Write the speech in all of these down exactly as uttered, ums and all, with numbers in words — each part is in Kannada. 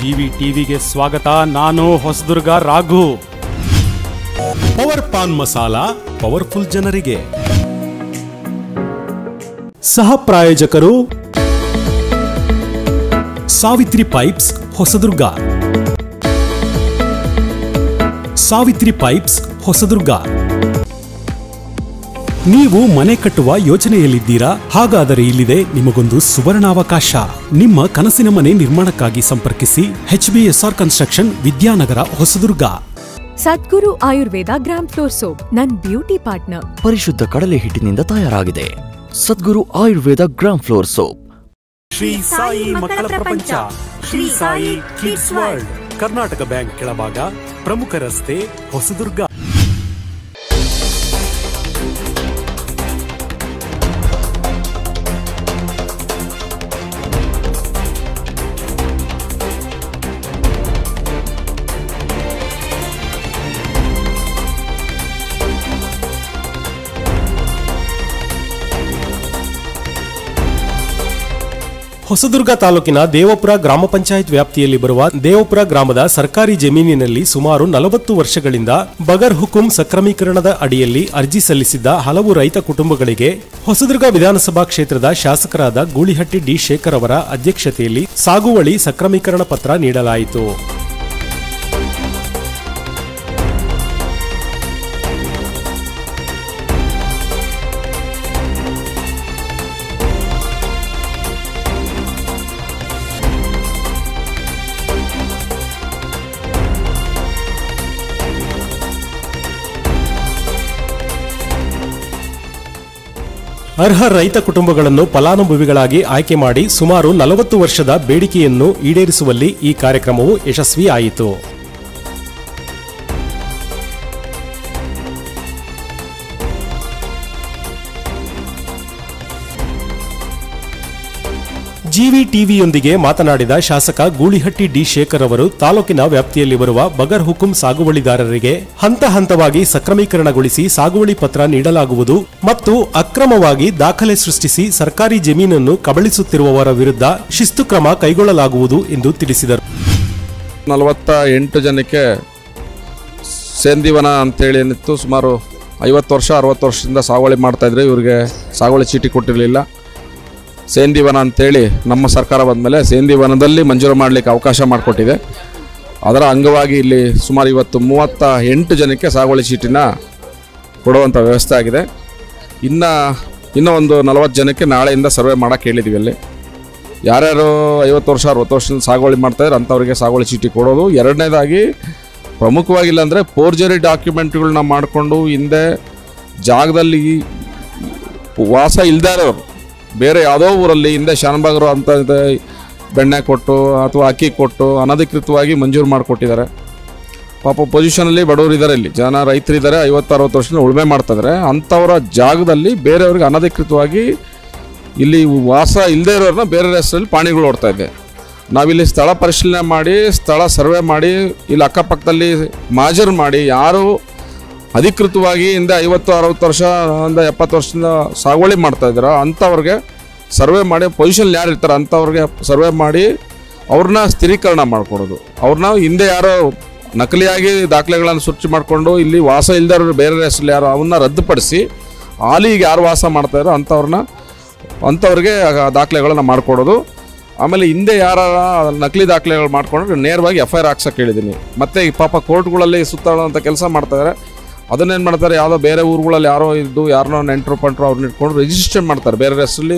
ಜಿವಿ ಟಿವಿಗೆ ಸ್ವಾಗತ. ನಾನು ಹೊಸದುರ್ಗ ರಾಘು. ಪವರ್ ಪಾನ್ ಮಸಾಲ ಪವರ್ಫುಲ್ ಜನರಿಗೆ. ಸಹ ಪ್ರಾಯೋಜಕರು ಸಾವಿತ್ರಿ ಪೈಪ್ಸ್ ಹೊಸದುರ್ಗ. ಸಾವಿತ್ರಿ ಪೈಪ್ಸ್ ಹೊಸದುರ್ಗ. ನೀವು ಮನೆ ಕಟ್ಟುವ ಯೋಚನೆಯಲ್ಲಿದ್ದೀರಾ? ಹಾಗಾದರೆ ಇಲ್ಲಿದೆ ನಿಮಗೊಂದು ಸುವರ್ಣಾವಕಾಶ. ನಿಮ್ಮ ಕನಸಿನ ಮನೆ ನಿರ್ಮಾಣಕ್ಕಾಗಿ ಸಂಪರ್ಕಿಸಿ H B S R construction, Vidyanagar, Hosadurga. Sadguru Ayurveda gram flour soap ನನ್ ಬ್ಯೂಟಿ ಪಾರ್ಟ್ನರ್. ಪರಿಶುದ್ಧ ಕಡಲೆ ಹಿಟ್ಟಿನಿಂದ ತಯಾರಾಗಿದೆ. Sadguru Ayurveda gram flour soap. Shri Sai ಮಕ್ಕಳ ಪ್ರಪಂಚ, Shri Sai kids world, Karnataka bank ಕೆಳಭಾಗ, ಪ್ರಮುಖ ರಸ್ತೆ, ಹೊಸದುರ್ಗ. ಹೊಸದುರ್ಗ ತಾಲೂಕಿನ ದೇವಪುರ ಗ್ರಾಮ ಪಂಚಾಯತ್ ವ್ಯಾಪ್ತಿಯಲ್ಲಿ ಬರುವ ದೇವಪುರ ಗ್ರಾಮದ ಸರ್ಕಾರಿ ಜಮೀನಿನಲ್ಲಿ ಸುಮಾರು ನಲವತ್ತು ವರ್ಷಗಳಿಂದ ಬಗರ್ ಹುಕುಂ ಸಕ್ರಮೀಕರಣದ ಅಡಿಯಲ್ಲಿ ಅರ್ಜಿ ಸಲ್ಲಿಸಿದ್ದ ಹಲವು ರೈತ ಕುಟುಂಬಗಳಿಗೆ ಹೊಸದುರ್ಗ ವಿಧಾನಸಭಾ ಕ್ಷೇತ್ರದ ಶಾಸಕರಾದ ಗೂಳಿಹಟ್ಟಿ ಡಿ ಶೇಖರ್ ಅವರ ಅಧ್ಯಕ್ಷತೆಯಲ್ಲಿ ಸಾಗುವಳಿ ಸಕ್ರಮೀಕರಣ ಪತ್ರ ನೀಡಲಾಯಿತು. ಅರ್ಹ ರೈತ ಕುಟುಂಬಗಳನ್ನು ಫಲಾನುಭವಿಗಳಾಗಿ ಆಯ್ಕೆ ಮಾಡಿ ಸುಮಾರು ನಲವತ್ತು ವರ್ಷದ ಬೇಡಿಕೆಯನ್ನು ಈಡೇರಿಸುವಲ್ಲಿ ಈ ಕಾರ್ಯಕ್ರಮವು ಯಶಸ್ವಿಯಾಯಿತು. ಜಿವಿ ಟಿವಿಯೊಂದಿಗೆ ಮಾತನಾಡಿದ ಶಾಸಕ ಗೂಳಿಹಟ್ಟಿ ಡಿ ಶೇಖರ್ ಅವರು ತಾಲೂಕಿನ ವ್ಯಾಪ್ತಿಯಲ್ಲಿ ಬರುವ ಬಗರ್ ಹುಕುಂ ಸಾಗುವಳಿದಾರರಿಗೆ ಹಂತ ಹಂತವಾಗಿ ಸಕ್ರಮೀಕರಣಗೊಳಿಸಿ ಸಾಗುವಳಿ ಪತ್ರ ನೀಡಲಾಗುವುದು ಮತ್ತು ಅಕ್ರಮವಾಗಿ ದಾಖಲೆ ಸೃಷ್ಟಿಸಿ ಸರ್ಕಾರಿ ಜಮೀನನ್ನು ಕಬಳಿಸುತ್ತಿರುವವರ ವಿರುದ್ಧ ಶಿಸ್ತು ಕ್ರಮ ಕೈಗೊಳ್ಳಲಾಗುವುದು ಎಂದು ತಿಳಿಸಿದರು. ನಲವತ್ತ ಎಂಟು ಜನಕ್ಕೆ ಸೇಂದಿವನ ಅಂತೇಳಿ ಏನಿತ್ತು, ಸುಮಾರು ಐವತ್ತು ವರ್ಷ ಅರವತ್ತು ವರ್ಷದಿಂದ ಸಾಗುವಳಿ ಮಾಡ್ತಾಯಿದ್ರು. ಇವರಿಗೆ ಸಾಗುವಳಿ ಚೀಟಿ ಕೊಟ್ಟಿರಲಿಲ್ಲ. ಸೇಂದಿವನ ಅಂತೇಳಿ ನಮ್ಮ ಸರ್ಕಾರ ಬಂದಮೇಲೆ ಸೇಂದಿವನದಲ್ಲಿ ಮಂಜೂರು ಮಾಡಲಿಕ್ಕೆ ಅವಕಾಶ ಮಾಡಿಕೊಟ್ಟಿದೆ. ಅದರ ಅಂಗವಾಗಿ ಇಲ್ಲಿ ಸುಮಾರು ಇವತ್ತು ಮೂವತ್ತ ಎಂಟು ಜನಕ್ಕೆ ಸಾಗುವಳಿ ಚೀಟಿನ ಕೊಡುವಂಥ ವ್ಯವಸ್ಥೆ ಆಗಿದೆ. ಇನ್ನು ಇನ್ನೂ ಒಂದು ನಲವತ್ತು ಜನಕ್ಕೆ ನಾಳೆಯಿಂದ ಸರ್ವೆ ಮಾಡೋಕ್ಕೆ ಹೇಳಿದ್ದೀವಿ. ಅಲ್ಲಿ ಯಾರ್ಯಾರು ಐವತ್ತು ವರ್ಷ ಅರವತ್ತು ವರ್ಷದಿಂದ ಸಾಗುವಳಿ ಮಾಡ್ತಾಯಿದ್ರೆ ಅಂಥವ್ರಿಗೆ ಸಾಗುವಳಿ ಚೀಟಿ ಕೊಡೋದು. ಎರಡನೇದಾಗಿ ಪ್ರಮುಖವಾಗಿಲ್ಲ ಅಂದರೆ ಫೋರ್ಜರಿ ಡಾಕ್ಯುಮೆಂಟ್ಗಳನ್ನ ಮಾಡಿಕೊಂಡು ಹಿಂದೆ ಜಾಗದಲ್ಲಿ ವಾಸ ಇಲ್ಲದೇ ಇರೋರು ಬೇರೆ ಯಾವುದೋ ಊರಲ್ಲಿ ಹಿಂದೆ ಶಾನಬಾಗರು ಅಂತ ಬೆಣ್ಣೆ ಕೊಟ್ಟು ಅಥವಾ ಅಕ್ಕಿ ಕೊಟ್ಟು ಅನಧಿಕೃತವಾಗಿ ಮಂಜೂರು ಮಾಡಿಕೊಟ್ಟಿದ್ದಾರೆ. ಪಾಪ ಪೊಸಿಷನಲ್ಲಿ ಬಡವರು ಇದ್ದಾರೆ, ಇಲ್ಲಿ ಜನ ರೈತರಿದ್ದಾರೆ, ಐವತ್ತು ಅರವತ್ತು ವರ್ಷದಿಂದ ಉಳುಮೆ ಮಾಡ್ತಾಯಿದ್ದಾರೆ. ಅಂಥವರ ಜಾಗದಲ್ಲಿ ಬೇರೆಯವ್ರಿಗೆ ಅನಧಿಕೃತವಾಗಿ ಇಲ್ಲಿ ವಾಸ ಇಲ್ಲದೇ ಇರೋರನ್ನ ಬೇರೆ ಹೆಸರಲ್ಲಿ ಪಾಣಿಗಳು ಓಡ್ತಾ ಇದೆ. ನಾವಿಲ್ಲಿ ಸ್ಥಳ ಪರಿಶೀಲನೆ ಮಾಡಿ, ಸ್ಥಳ ಸರ್ವೆ ಮಾಡಿ, ಇಲ್ಲಿ ಅಕ್ಕಪಕ್ಕದಲ್ಲಿ ಮಾಜರು ಮಾಡಿ, ಯಾರು ಅಧಿಕೃತವಾಗಿ ಹಿಂದೆ ಐವತ್ತು ಅರವತ್ತು ವರ್ಷ ಒಂದು ಎಪ್ಪತ್ತು ವರ್ಷದಿಂದ ಸಾಗುವಳಿ ಮಾಡ್ತಾಯಿದ್ದಾರೆ ಅಂಥವ್ರಿಗೆ ಸರ್ವೆ ಮಾಡಿ, ಪೊಸಿಷನ್ ಯಾರು ಇರ್ತಾರೆ ಅಂಥವ್ರಿಗೆ ಸರ್ವೆ ಮಾಡಿ ಅವ್ರನ್ನ ಸ್ಥಿರೀಕರಣ ಮಾಡಿಕೊಡೋದು. ಅವ್ರನ್ನ ಹಿಂದೆ ಯಾರೋ ನಕಲಿಯಾಗಿ ದಾಖಲೆಗಳನ್ನು ಸೃಷ್ಟಿ ಮಾಡಿಕೊಂಡು ಇಲ್ಲಿ ವಾಸ ಇಲ್ಲದವ್ರು ಬೇರೆ ಹೆಸರಲ್ಲಿ ಯಾರು ಅವನ್ನ ರದ್ದುಪಡಿಸಿ ಹಾಲಿಗೆ ಯಾರು ವಾಸ ಮಾಡ್ತಾಯಿರೋ ಅಂಥವ್ರನ್ನ ಅಂಥವ್ರಿಗೆ ದಾಖಲೆಗಳನ್ನು ಮಾಡಿಕೊಡೋದು. ಆಮೇಲೆ ಹಿಂದೆ ಯಾರ ನಕಲಿ ದಾಖಲೆಗಳು ಮಾಡ್ಕೊಂಡ್ರೆ ನೇರವಾಗಿ ಎಫ್ ಐ ಆರ್ ಹಾಕ್ಸೋಕೆ ಹೇಳಿದ್ದೀನಿ. ಮತ್ತು ಈ ಪಾಪ ಕೋರ್ಟ್ಗಳಲ್ಲಿ ಸುತ್ತಾಡುವಂಥ ಕೆಲಸ ಮಾಡ್ತಾಯಿದ್ದಾರೆ. ಅದನ್ನೇನು ಮಾಡ್ತಾರೆ, ಯಾವುದೋ ಬೇರೆ ಊರುಗಳಲ್ಲಿ ಯಾರೋ ಇದ್ದು ಯಾರನ್ನೋ ನೆಂಟರು ಪಂಟರು ಅವ್ರನ್ನ ಇಟ್ಕೊಂಡು ರಿಜಿಸ್ಟ್ರೇಷನ್ ಮಾಡ್ತಾರೆ. ಬೇರೆ ಹೆಸರಲ್ಲಿ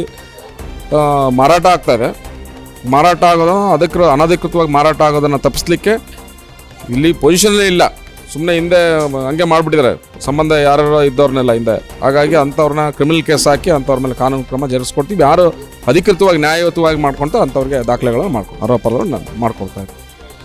ಮಾರಾಟ ಆಗ್ತಾಯಿದೆ. ಮಾರಾಟ ಆಗೋದು ಅದಕ್ಕೆ ಅನಧಿಕೃತವಾಗಿ ಮಾರಾಟ ಆಗೋದನ್ನು ತಪ್ಪಿಸ್ಲಿಕ್ಕೆ ಇಲ್ಲಿ ಪೊಸಿಷನ್ನೇ ಇಲ್ಲ. ಸುಮ್ಮನೆ ಹಿಂದೆ ಹಂಗೆ ಮಾಡಿಬಿಟ್ಟಿದ್ದಾರೆ, ಸಂಬಂಧ ಯಾರು ಇದ್ದವ್ರನ್ನೆಲ್ಲ ಹಿಂದೆ. ಹಾಗಾಗಿ ಅಂಥವ್ರನ್ನ ಕ್ರಿಮಿನಲ್ ಕೇಸ್ ಹಾಕಿ ಅಂಥವ್ರ ಮೇಲೆ ಕಾನೂನು ಕ್ರಮ ಜರುಗಿಸ್ಕೊಡ್ತೀವಿ. ಯಾರು ಅಧಿಕೃತವಾಗಿ ನ್ಯಾಯಯುತವಾಗಿ ಮಾಡ್ಕೊಳ್ತಾರೆ ಅಂಥವ್ರಿಗೆ ದಾಖಲೆಗಳನ್ನು ಮಾಡ್ಕೊ ಆರೋಪಗಳನ್ನು ಮಾಡ್ಕೊಳ್ತಾ ಇದ್ದೀವಿ.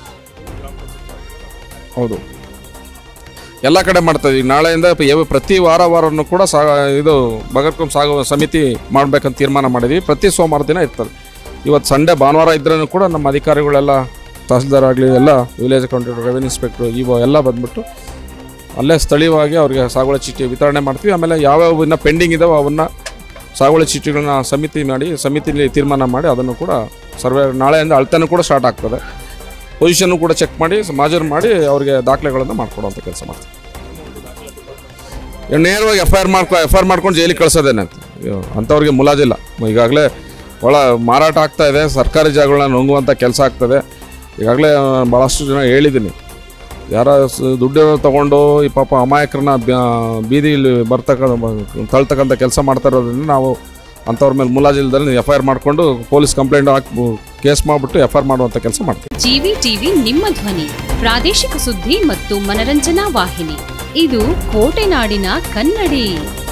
ಹೌದು, ಎಲ್ಲ ಕಡೆ ಮಾಡ್ತಾಯಿದ್ವಿ. ನಾಳೆಯಿಂದ ಪ್ರತಿ ವಾರ ವಾರವನ್ನು ಕೂಡ ಸಾ ಇದು ಬಗರ್ಕುಂ ಸಾಗುವ ಸಮಿತಿ ಮಾಡಬೇಕಂತ ತೀರ್ಮಾನ ಮಾಡಿದ್ವಿ. ಪ್ರತಿ ಸೋಮವಾರ ದಿನ ಇರ್ತದೆ. ಇವತ್ತು ಸಂಡೇ ಭಾನುವಾರ ಇದ್ರೂ ಕೂಡ ನಮ್ಮ ಅಧಿಕಾರಿಗಳೆಲ್ಲ, ತಹಸೀಲ್ದಾರ್ ಆಗಲಿ, ಎಲ್ಲ ವಿಲೇಜ್ ಅಕೌಂಟೆಂಟ್, ರೆವಿನ್ಯೂ ಇನ್ಸ್ಪೆಕ್ಟ್ರು, ಇವು ಎಲ್ಲ ಬಂದುಬಿಟ್ಟು ಅಲ್ಲೇ ಸ್ಥಳೀಯವಾಗಿ ಅವ್ರಿಗೆ ಸಾಗುವಳಿ ಚೀಟಿ ವಿತರಣೆ ಮಾಡ್ತೀವಿ. ಆಮೇಲೆ ಯಾವ್ಯಾವ ಇನ್ನೂ ಪೆಂಡಿಂಗ್ ಇದ್ದಾವೆ ಅವನ್ನ ಸಾಗುವಳಿ ಚೀಟಿಗಳನ್ನ ಸಮಿತಿ ಮಾಡಿ ಸಮಿತಿಲಿ ತೀರ್ಮಾನ ಮಾಡಿ ಅದನ್ನು ಕೂಡ ಸರ್ವೆ ನಾಳೆಯಿಂದ ಅಳತೆನೂ ಕೂಡ ಸ್ಟಾರ್ಟ್ ಆಗ್ತದೆ. ಪೊಸಿಷನ್ನು ಕೂಡ ಚೆಕ್ ಮಾಡಿ ಮಾಜರ್ ಮಾಡಿ ಅವ್ರಿಗೆ ದಾಖಲೆಗಳನ್ನು ಮಾಡಿಕೊಡುವಂಥ ಕೆಲಸ ಮಾಡ್ತೀವಿ. ನೇರವಾಗಿ ಎಫ್ ಐ ಆರ್ ಮಾಡ್ಕೊ ಎಫ್ ಐ ಆರ್ ಮಾಡ್ಕೊಂಡು ಜೈಲಿಗೆ ಕಳಿಸೋದೇನೆ ಅಂತ ಅಂಥವ್ರಿಗೆ ಮುಲಾಜಿಲ್ಲ. ಈಗಾಗಲೇ ಒಳ ಮಾರಾಟ ಆಗ್ತಾ ಇದೆ, ಸರ್ಕಾರಿ ಜಾಗಗಳನ್ನ ನುಂಗುವಂಥ ಕೆಲಸ ಆಗ್ತದೆ. ಈಗಾಗಲೇ ಭಾಳಷ್ಟು ಜನ ಹೇಳಿದ್ದೀನಿ, ಯಾರ ದುಡ್ಡು ತೊಗೊಂಡು ಈ ಪಾಪ ಅಮಾಯಕರನ್ನ ಬೀದಿಲಿ ಬರ್ತಕ್ಕಂಥ ತಳ್ತಕ್ಕಂಥ ಕೆಲಸ ಮಾಡ್ತಾ ಇರೋದ್ರಿಂದ ನಾವು ಅಂಥವ್ರ ಮೇಲೆ ಮುಲಾಜಿಲ್ದಲ್ಲಿ ಎಫ್ ಐ ಆರ್ ಮಾಡಿಕೊಂಡು ಪೊಲೀಸ್ ಕಂಪ್ಲೇಂಟ್ ಹಾಕಿ ಕೇಸ್ ಮಾಡಿಬಿಟ್ಟು ಎಫ್ ಐ ಆರ್ ಮಾಡುವಂಥ ಕೆಲಸ ಮಾಡ್ತೀವಿ. ಜಿವಿ ಟಿವಿ ನಿಮ್ಮ ಧ್ವನಿ, ಪ್ರಾದೇಶಿಕ ಸುದ್ದಿ ಮತ್ತು ಮನರಂಜನಾ ವಾಹಿನಿ. ಇದು ಕೋಟೆನಾಡಿನ ಕನ್ನಡಿ.